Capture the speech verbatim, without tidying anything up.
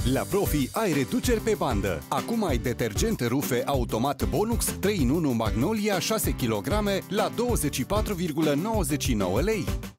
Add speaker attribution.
Speaker 1: La Profi ai reduceri pe bandă. Acum ai detergent rufe automat Bonux trei în unu Magnolia șase kilograme la douăzeci și patru virgulă nouăzeci și nouă lei.